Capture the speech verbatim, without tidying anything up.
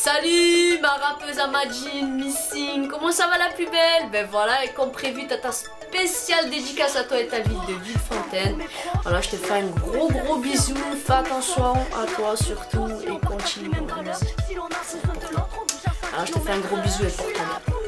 Salut ma rappeuse Amandine Missing, comment ça va la plus belle? Ben voilà, et comme prévu, t'as ta spéciale dédicace à toi et ta ville de Villefontaine. Voilà, je te fais un gros gros bisou, fais attention à toi surtout et continue. Alors je te fais un gros bisou et porte-toi bien.